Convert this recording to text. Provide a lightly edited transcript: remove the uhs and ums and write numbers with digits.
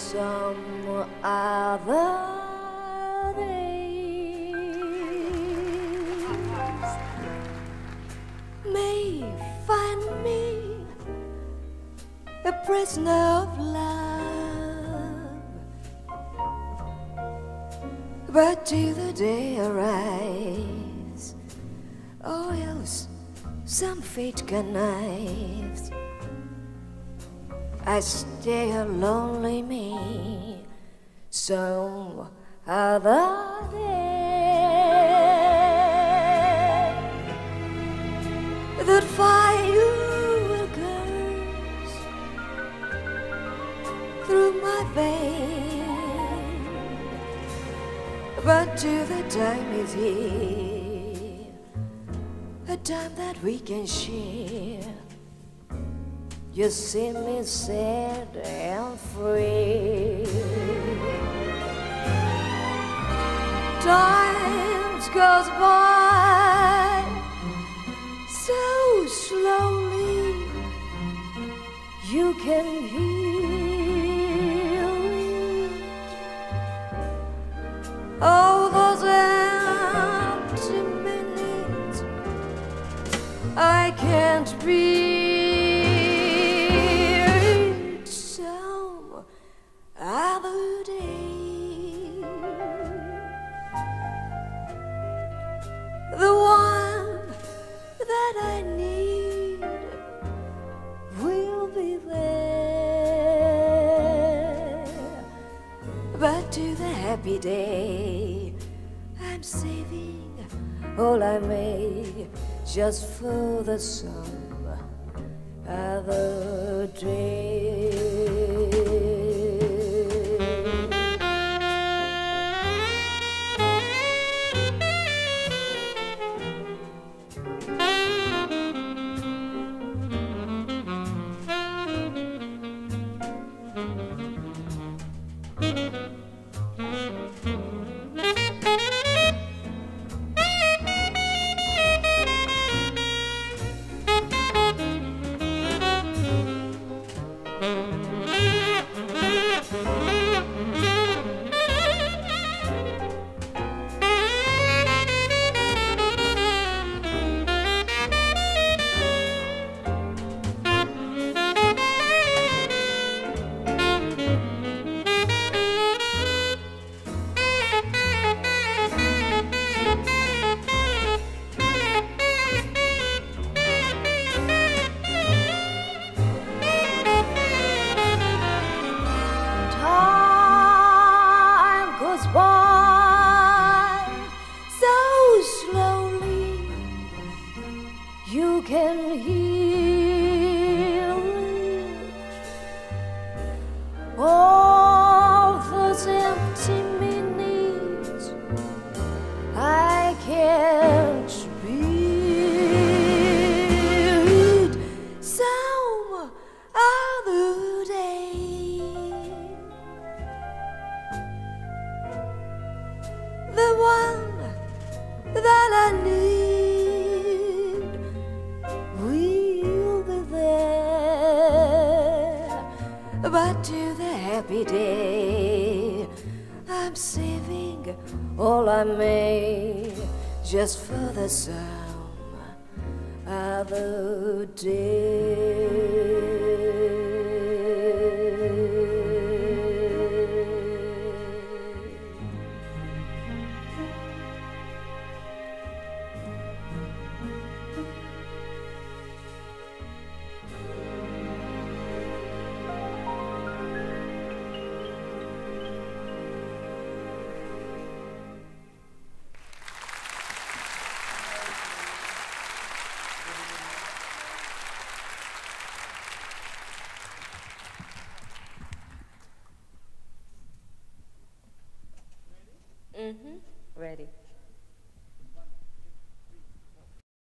some other days may find me a prisoner of love, but till the day arrives, or else some fate connives, I stay a lonely me some other day. That fire will curse through my vein, but till the time is here, a time that we can share. You see me sad and free. Times goes by so slowly, you can hear it. Oh, those empty minutes I can't be. The one that I need will be there, but to the happy day I'm saving all I may just for the some other day. You can hear it. All those empty minutes I can't bear it some other day. The one that I need but to the happy day I'm saving all I may just for the some other day.